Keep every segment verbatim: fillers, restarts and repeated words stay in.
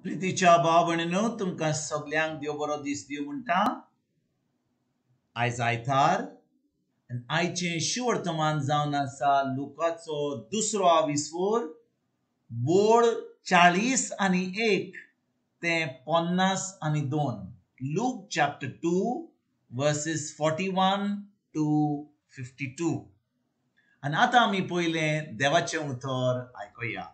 प्रितीच्या भाव भयणीनो, तुमकां सगल्यांक देव बरो दीस दिवं म्हणटा. आयज आयतार आनी आयचें शिवर्तमान जावन आसा लुकाचो दुसरो आविस्वोर बोड चाळीस आनी एक ते पन्नास आनी दोन. Luke chapter two verses forty one to fifty two. आनी आतां आमी पयलें देवाचें उतर आयकुया.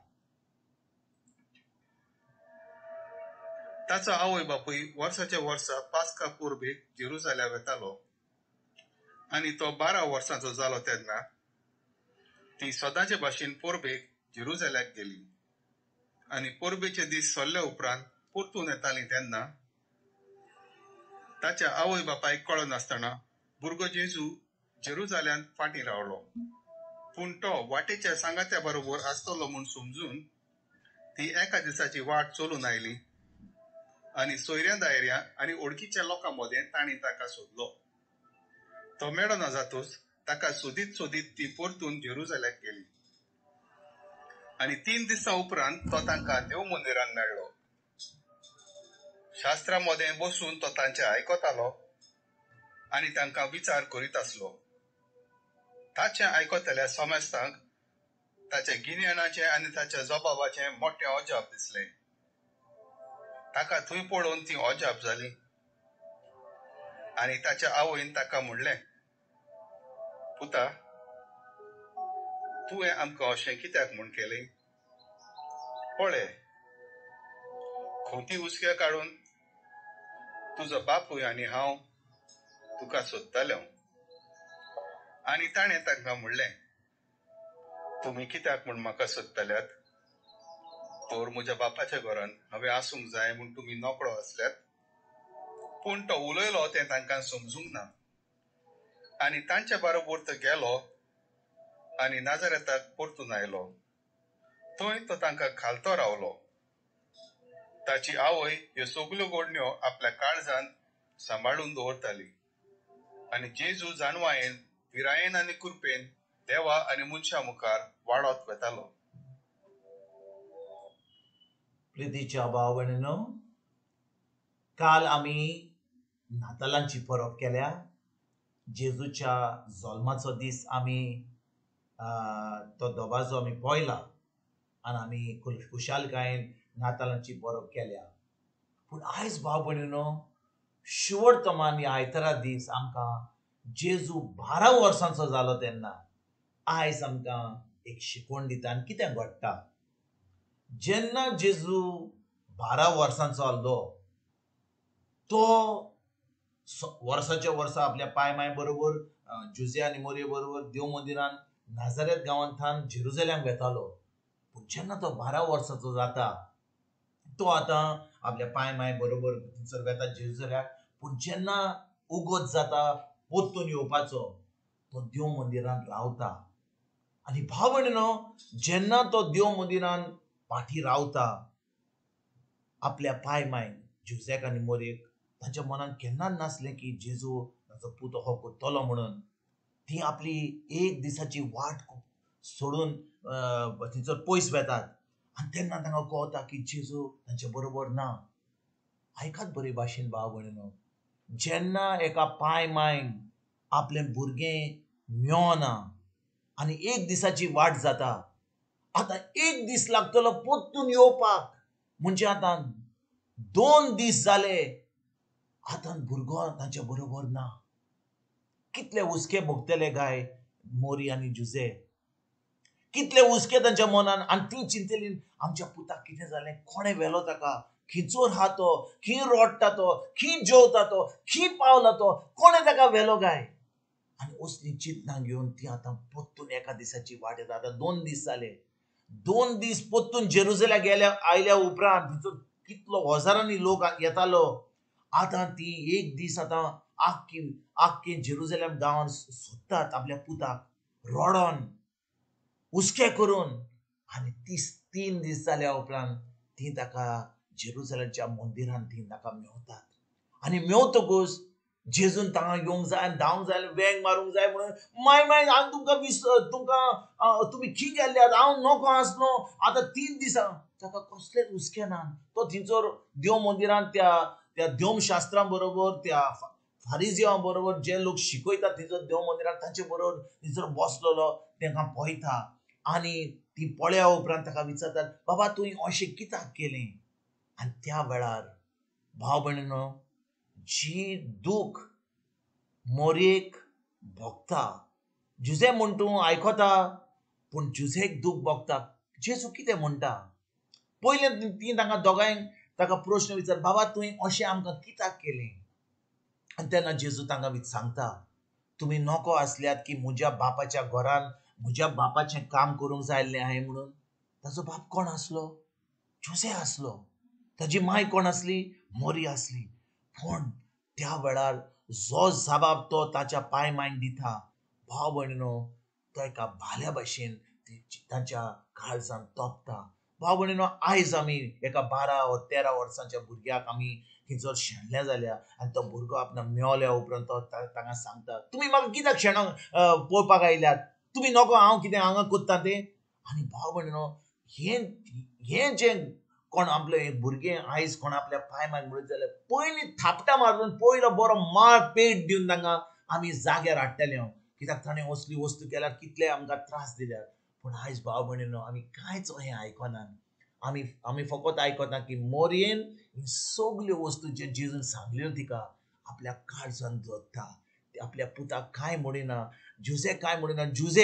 ताचो आवय बापूय वर्साच्या वर्सा पास्का पुर्बेक जेरुसालेम येतालो आनी तो बारा वर्सांचो जालो तेन्ना ती सदांचे भाशेन पोरबेक जेरुसाल्याक गेली. आनी पोरबेचे दीस सरले उपरांत परतून येताली तेन्ना ताच्या आवय बापायक कळनासतना भुरगो जेजू जेरुसाल्यांत फाटीं रावलो. पूण तो वाटेच्या सांगात्या बरोबर आसतलो म्हूण समजून ती एका दिसाची वाट चलून आयली आनी सोयऱ्या दायऱ्या आनी ओळखीच्या लोकां मदें तांणी ताका सोदलो. तो मेळना जातूच ताका सोदीत सोदीत ती परतून जेरुसाल्याक गेली. आनी तीन दिसां उपरांत तो तांकां देव मंदिरांत मेळ्ळो. शास्त्रां मदें बसून तो तांचें आयकतालो आनी तांकां विचार करीत आसलो. ताचें आयकतल्या सोमेस्तांक ताच्या गिन्यानाचें आनी ताच्या जबाबाचें मोठें अजाप दिसलें. ताका थंय पळोवन ती अजाप जाली. आनी ताच्या आवयन ताका म्हणलें, पुता, तुवें आमकां अशें कित्याक म्हूण केलें? पळय, खोंती उस्के काडून तुजो बापूय आनी हांव तुका सोदतालो. आनी ताणें तांकां म्हणलें, तुमी कित्याक म्हूण म्हाका सोदतल्यात? तर म्हज्या बापाच्या घरांत हांवें आसूंक जाय म्हूण तुमी नोकळो आसल्यात. पूण तो उलयलो तें तांकां समजूंक ना. आनी तांच्या बरोबर तो गेलो आनी नाजारेताक परतून आयलो. थंय तो तांकां खालतो रावलो. ताची आवय ह्यो सगल्यो घडण्यो आपल्या काळजांत सांबाळून दवरताली. आनी जेजू जाणवायेन विरायेन आनी कृपेन देवा आनी मनशां मुखार वाडत वेतालो. प्रितीच्या भाव भयणीनो, काल आमी नातालांची परब केल्या. जेजूच्या जल्माचो दीस आमी तो दबाजो आमी पळयला आनी आमी खुशालकायेन नातालांची परब केल्या. पूण आयज भाव भयणीनो, शिवर्तमान ह्या आयतारा दीस आमकां जेजू बारा वर्सांचो जालो तेन्ना आयज आमकां एक शिकवण दिता. आनी कितें घडटा? जेन्ना जेजू बारा वर्सांचो आसलो, तो वर्साच्या वर्सा आपल्या पाय माय बरोबर जुजे आनी मोरये बरोबर देव मंदिरान नाजारेत गांवांतल्यान जेरुसालेम वेतालो. पूण जेन्ना तो बारा वर्साचो जाता, तो आतां आपल्या पाय माय बरोबर थंयसर वेता जेरुसाल्याक. पूण जेन्ना उगोत जाता परतून येवपाचो, तो देव मंदिरान रावता. आनी भाव भयणीनो, जेन्ना तो देव मंदिरान फाटीं रावता, आपल्या पाय माय जुजेक आनी मोरयेक तांच्या मनान केन्नाच नासलें की जेजू ताचो पूत हो करतलो म्हणून. ती आपली एक दिसाची वाट सोडून थंयसर पयस वेतात. आनी तेन्ना तांकां कळटा की जेजू तांचे बरोबर ना. आयकात बरे भाशेन भाव भयणीनो, जेन्ना एका पाय मायन आपलें भुरगें मेळना आनी एक दिसाची वाट जाता, आतां एक दीस लागतलो परतून येवपाक, म्हणजे आतां दोन दीस जाले, आतां भुरगो तांच्या बरोबर ना. कितले हुस्के भोगतले गाय मोरी आनी जुजे, कितले हुस्के तांच्या मनान. आनी ती चिंतली, आमच्या पुताक कितें जालें, कोणें व्हेलो ताका, खिंचोर हा तो, खी रोडटा तो, खी जेवता तो, खी पावला तो, कोणें ताका व्हेलो गाय. आनी असली चिंतना घेवन ती आतां परतून एका दिसाची वाट येता. आतां दोन दीस जाले. दोन दीस परतून जेरुसालेम गेल्या आयल्या उपरांत थंयसर कितलो हजारांनी लोक येतालो. आतां ती एक दीस आतां आख्खी आख्खे जेरुसालेम गांवांत सोदतात आपल्या पुताक, रोडोन हुस्के करून. आनी तीस तीन दीस जाल्या उपरांत ती ताका जेरुसालेमच्या मंदिरान ती ताका मेवतात. आनी मेवतकूच जेजून तांगा येवंक जाय आनी धांवंक जाय, वेंग मारूंक जाय म्हणून, माय माय हांव तुमकां विस तुमकां तुमी खी गेल्ल्यात, हांव नोको आसलो, आतां तीन दिसां. ताका कसलेच हुस्के ना. तो थिंचोर देव मंदिरान त्या त्या देवशास्त्रां बरोबर त्या फारिजियां बरोबर जे लोक शिकयता थंयसर देव मंदिरान तांचे बरोबर थंयसर बसलेलो तांकां पळयता आनी ती पळया उपरांत ताका विचारतात बाबा तुवें अशें कित्याक केलें. आनी त्या वेळार भाव भयणीनो जी दूख मोरयेक भोगता जुजे म्हण तूं आयकता पूण जुजेक दूख भोगता जेजू कितें म्हणटा पयलें ती तांकां दोगांयक ताका प्रश्न विचार बाबा तुवें अशें आमकां कित्याक केलें. आनी तेन्ना जेजू तांकां सांगता तुमी नोको आसल्यात की म्हज्या बापाच्या घरान म्हज्या बापाचें काम करूंक जाय आसलें म्हणून. ताचो बाप कोण आसलो? जुजे आसलो. ताजी माय कोण आसली? मोरी आसली. पूण त्या वेळार जो जबाब तो ताच्या पांय मायक दिता भाव भयणीनो तो एका भाल्या भाशेन तांच्या काळजांत तोपता. भाव भयणीनो आयज आमी एका बारा वा तेरा वर्सांच्या भुरग्याक आमी थंयसर शेणले जाल्यार आनी तो भुरगो आपणाक मेवल्या उपरांत तो तांकां सांगता तुमी म्हाका कित्याक शेणाक पळोवपाक आयल्यात तुमी नोको हांव कितें हांगा कोत्ता तें. आनी भाव भयणीनो हें हें जें कोण आपले भुरगें आयज कोण आपल्या पांय मायक म्हणत जाल्यार पयलीं थापटा मारून पयलो बरो मार पेट दिवन तांकां आमी जाग्यार हाडटले हांव कित्याक ताणें असली वस्तू केल्यार कितले आमकां त्रास दिल्यात. पूण आयज भाव भयणीनो आमी कांयच हें आयकनात. आमी आमी फकत आयकता की मोरयेन ही सगल्यो वस्तू जे जेजून सांगल्यो तिका आपल्या काळजांत दवरता. आपल्या पुताक कांय म्हणिना. जुजे कांय म्हणिना. जुजे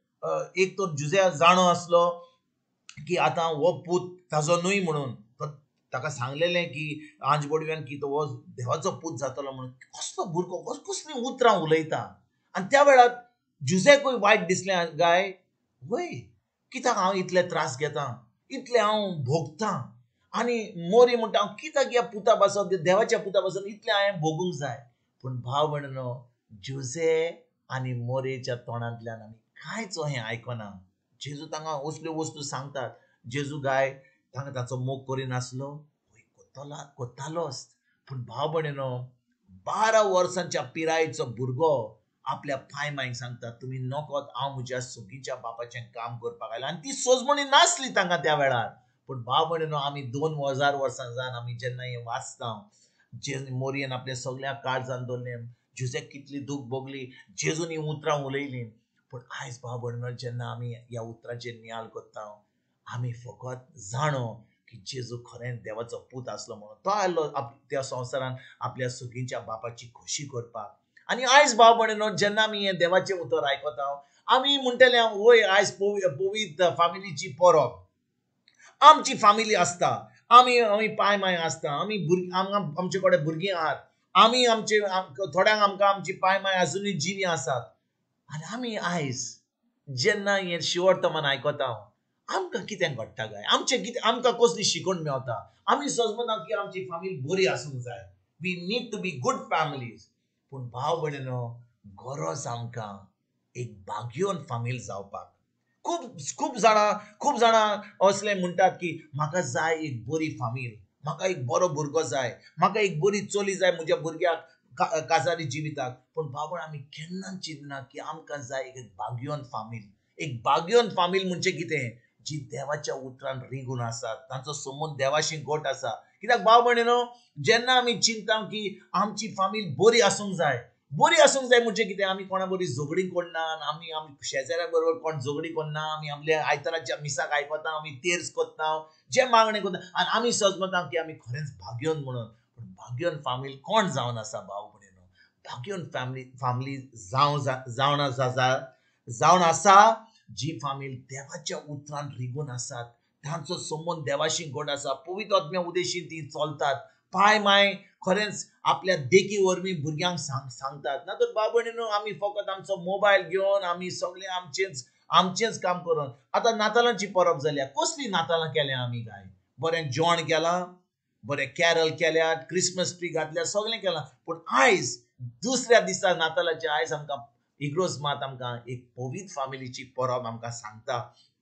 एक तर जुजे जाणो आसलो की आतां हो पूत ताजो न्हय म्हणून ताका सांगलेलें की आंजबडव्यान की तो हो देवाचो पूत जातलो म्हणून. कसलो भुरगो कसलीं उतरां उलयता. आनी त्या वेळार जुजेकूय वायट दिसलें गाय वय कित्याक हांव इतले त्रास घेतां इतले हांव भोगतां आनी मोरी म्हणटा हांव कित्याक ह्या पुता पासून देवाच्या पुता पासून इतलें हांवें भोगूंक जाय. पूण भाव भयणीनो जुजे आनी मोरेच्या तोंडांतल्यान आमी कांयच हें आयकना. जेजू तांकां असल्यो वस्तू सांगतात. जेजू गाय तांकां ताचो मोग करिनासलो कोत्तलो कोत्तालोच. पूण भाव भयणीनो बारा वर्सांच्या पिरायेचो भुरगो आपल्या पांय मायक सांगता तुमी नोकोत हांव म्हज्या सगळीच्या बापाचें काम करपाक आयला. आनी ती सोजमणी नासली तांकां त्या वेळार. पूण भाव भयणीनो आमी दोन हजार वर्सां जावन आमी जेन्ना हें वाचता जे मोरयेन आपल्या सगळ्या काळजांत दवरलें जुजेक कितली दूख भोगली जेजून ही उतरां उलयलीं. पूण आयज भाव भयणीनो जेन्ना आमी ह्या उतरांचेर नियाळ कोत्ता आमी फकत जाणो की जेजू खरेंच देवाचो पूत आसलो म्हणून. तो आयलो त्या संवसारान आपल्या सगळीच्या बापाची खोशी करपाक. आनी आयज भाव भयणीनो जेन्ना आमी हें देवाचें उतर आयकता आमी म्हणटले वय आयज पवित्र फामिलीची परब आमची फामिली आसता आमी आमी पांय माय आसता आमी भुरगीं आमकां आमचे कडेन भुरगीं आहात आमी आमचे थोड्यांक आमकां आमची पांय माय आजुनूय जिवी आसात. आनी आमी आयज जेन्ना हें शिवर्तमान आयकता आमकां कितें घडटा काय आमचें कितें आमकां कसली शिकवण मेवता. आमी समजता की आमची फामील बरी आसूंक जाय. We need to be good families. पूण भाव भयणीनो गरज आमकां एक भाग्यवन फामील जावपाक. खूब खूब जाणां खूब जाणां असले म्हणटात की म्हाका जाय एक बरी फामील म्हाका एक बरो भुरगो जाय म्हाका एक बरी चली जाय म्हज्या भुरग्याक काजारी जिविताक. पूण बाबा आमी केन्ना चिंतना की आमकां जाय एक भाग्यवन फामील. एक भाग्यवन फामील म्हणजे कितें जी देवाच्या उतरान रिगून आसात तांचो संबंद देवाशी घट आसा. कित्याक भाव भयणीनो जेन्ना आमी चिंतता की आमची फामील बरी आसूंक जाय बरी आसूंक जाय म्हणजे कितें आमी कोणा बरी झगडी कोन्ना आमी आमी शेजाऱ्या बरोबर कोण झगडी कोन्ना आमी आपल्या आयताराच्या मिसाक आयकता आमी तेर्स कोत्ता जे मागणें कोत्ता आनी आमी समजता की आमी खरेंच भाग्यवन म्हणून. पूण भाग्यवन फामील कोण जावन आसा भाव भयणीनो. भाग्यवन फॅमिली फामिली जावं जावन आसा जावन आसा जी फामील देवाच्या उतरान रिगून आसात तांचो संबंद देवाशी घट आसा पवित्र आत्म्या उदेशीन ती चलतात. पांय माय खरेंच आपल्या देखी वरवीं भुरग्यांक सांग सांगतात. ना तर भाव भयणीनो आमी फकत आमचो मोबायल घेवन आमी सगळें आमचेंच आमचेंच काम करून आतां नातालांची परब जाल्या कसली नातालां केल्या आमी काय बरें जेवण केलां बरें कॅरल केल्यात क्रिसमस ट्री घातल्या सगळें केलां. पूण आयज दुसऱ्या दिसा नातालाच्या आयज आमकां इग्रोज मात आमकां एक पवित्र फामिलीची परब आमकां सांगता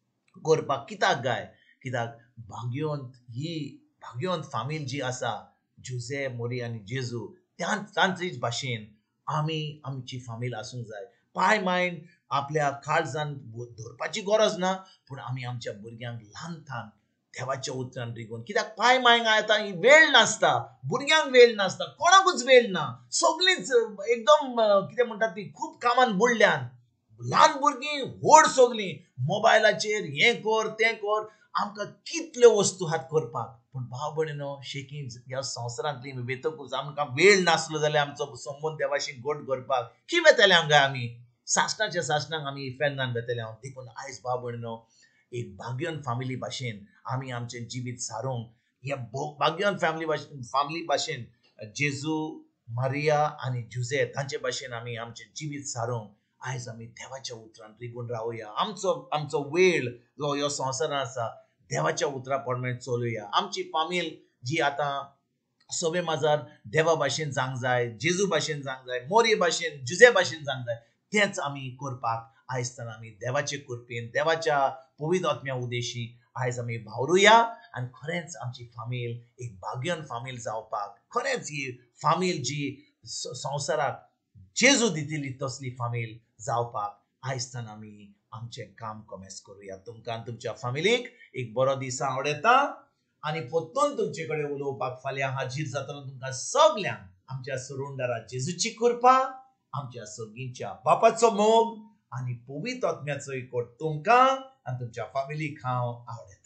करपाक. कित्याक गाय कित्याक भाग्यवंत ही भाग्यवंत फामील जी आसा जुजे मोरी आनी जेजू त्या तांचीच भाशेन आमी आमची फामील आसूंक जाय. पांय मायन आपल्या काळजान धरपाची गरज ना पूण आमी आमच्या भुरग्यांक ल्हानथान देवाच्या उतरान रिगून. कित्याक पाय मायंग आतां वेळ नासता, भुरग्यांक वेळ नासता, कोणाकूच वेळ ना. सगळींच एकदम कितें म्हणटात ती खूब कामान बुडल्यान. ल्हान भुरगीं व्हड सगळीं मोबायलाचेर हें कर तें कर. आमकां कितल्यो वस्तू आहात करपाक, पूण भाव भयणीनो शेकीन ह्या संवसारांतली वेतकूच आमकां वेळ नासलो जाल्यार आमचो संबंद देवाशी घट करपाक की वेतले आमकां आमी सासणाच्या सासणाक आमी फेन्नान वेतले हांव. देखून आयज भाव भयणीनो एक भाग्यवान फामिली भाशेन आमी आमचें जिवीत सारूंक ह्या भाग्यवान फॅमिली भाशेन फामिली भाशेन जेजू मारिया आनी जुजे तांचे भाशेन आमी आमचें जिवीत सारूंक आयज आमी देवाच्या उतरान रिगून रावया. आमचो आमचो वेळ जो ह्यो संवसारान आसा देवाच्या उतरा प्रमाणे चलुया. आमची फामील जी आतां सवे माजार देवा भाशेन जावंक जाय, जेजू भाशेन जावंक जाय, मोरये भाशेन जुजे भाशेन जावंक जाय, तेंच आमी करपाक आयज तर आमी देवाचे कृपेन देवाच्या पवित्र आत्म्या उदेशी आयज आमी भावरुया आनी खरेंच आमची फामील एक भाग्यवान फामील जावपाक, खरेंच ही फामील जी संवसाराक जेजू दितली तसली फामील जावपाक आयज तर आमी आमचें काम कमेस करुया. तुमकां तुमच्या फामिलीक एक बरो दीस हांव येता आनी परतून तुमचे कडेन उलोवपाक फाल्यां हाजीर जातलो. तुमकां सगल्यांक आमच्या सुरुंडरा जेजूची कृपा, आमच्या सगळींच्या बापाचो मोग आनी पवित्र आत्म्याचो एकवट तुमकां आनी तुमच्या फामिलीक हांव आवडटा.